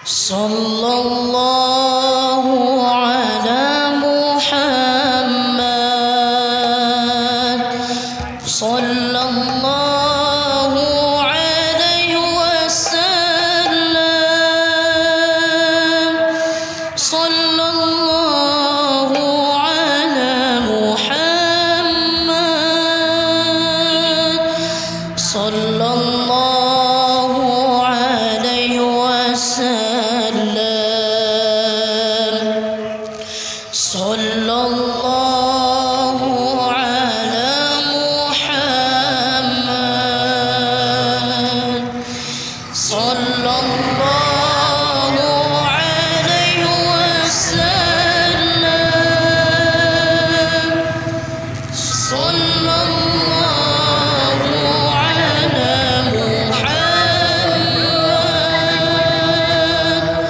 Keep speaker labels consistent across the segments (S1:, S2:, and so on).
S1: Sallallahu ala Muhammad. Sallallahu alaihi wasallam. Sallallahu ala Muhammad. Sallallahu alaihi wasallam. Sallallahu ala Muhammad. Sallallahu alaihi wasallam. Sallallahu ala Muhammad.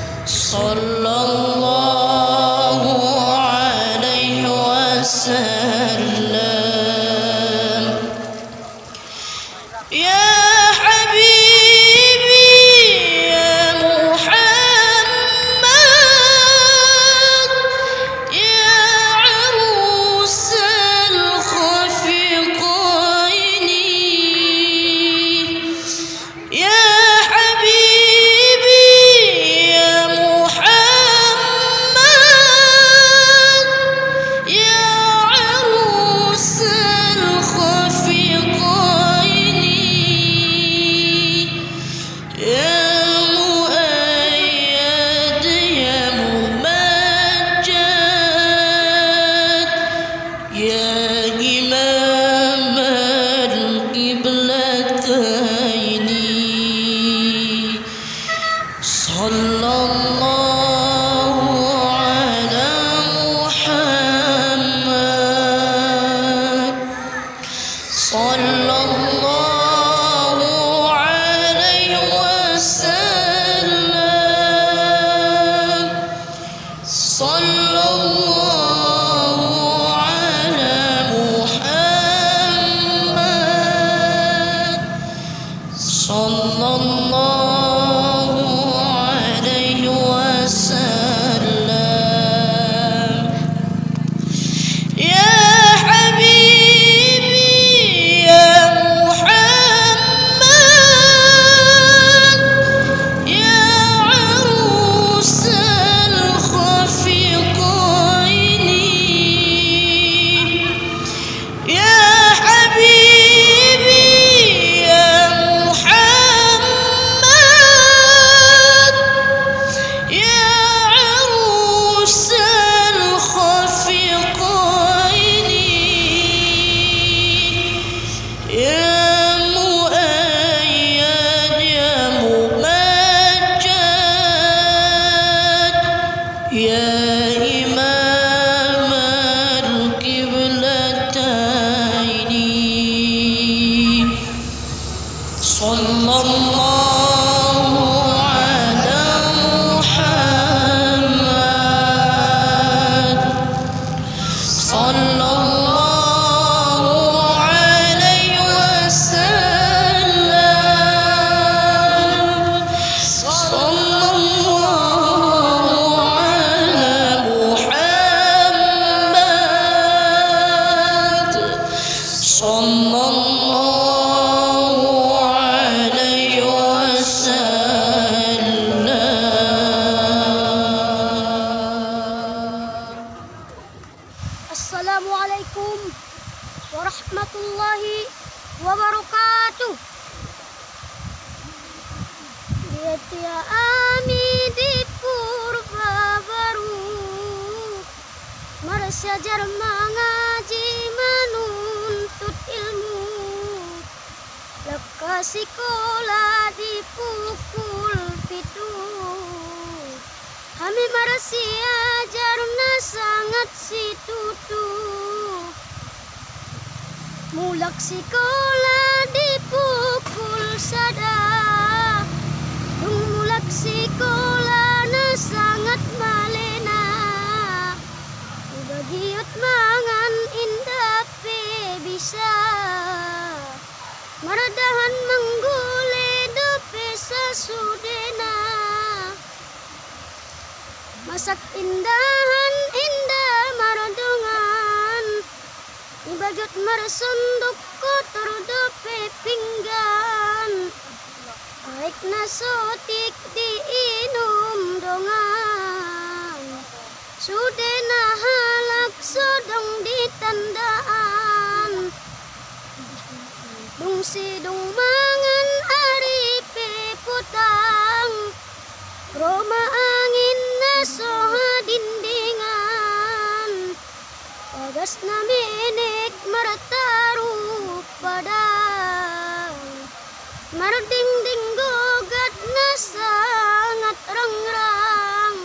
S1: Sallallahu alaihi wasallam. Ya habibi ya Muhammad, ya arusal khafiqaini. Ya habibi ya Muhammad, ya arusal khafiqaini. Ya muayyad ya mumajjad, ya imam al-qiblataini. Sallallahu ala Muhammad. Sallallahu alaihi wasallam. Sallallahu ala Muhammad. Sallallahu alaihi wasallam. Ya habibi ya Muhammad, ya arusal khafiqaini. Ya habibi ya Muhammad, ya arusal khafiqaini. Ya muayyad ya mumajjad, ya imam al-qiblataini. Sallallahu ala Muhammad. Sallallahu alaihi wasallam. Sallallahu ala Muhammad. Sallallahu alaihi wasallam.
S2: Assalamualaikum warahmatullahi wabarakatuh. Dia ami di purba baru, marasyajar mengaji menuntut ilmu. Lekas sekolah di pukul 7. Kami marasi ajarna sangat situtu. Mulak sekolah di pukul 1. Mulak sekolah na sangat malena. Bagiot mangan indah pe bisa. Maradahan menggule dope sasudena. masak indahan indah maradungan ibagat marsunduk kotor dope pinggan baik nasotik diinum dongan sudah nahalak sodong ditandaan dung sidung mangan aripe putang Roma angin nasoha dindingan Bagas na minik marataru padang Marding-ding gogat na sangat rangrang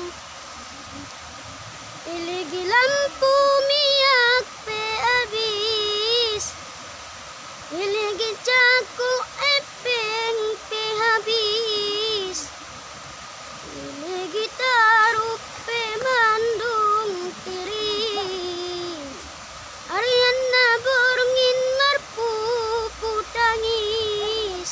S2: Iligi lampu miyak pe abis Iligi caku epeng pe habis Iligi taruh pe mandung tiris Ariana borngin marpu putangis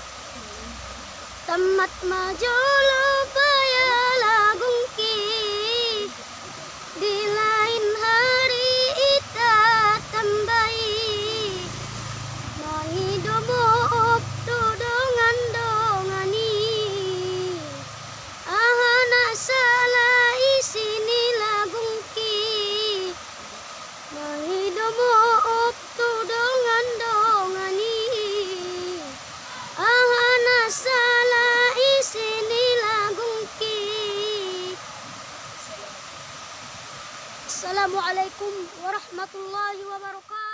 S2: Tamat majolo baya lagungki Di lain hari ita tambahi Maidomo tudongan dongani Ahana salah isini lagungki Maidomo tudongan dongani Ahana salah isini lagungki Assalamualaikum warahmatullahi wabarakatuh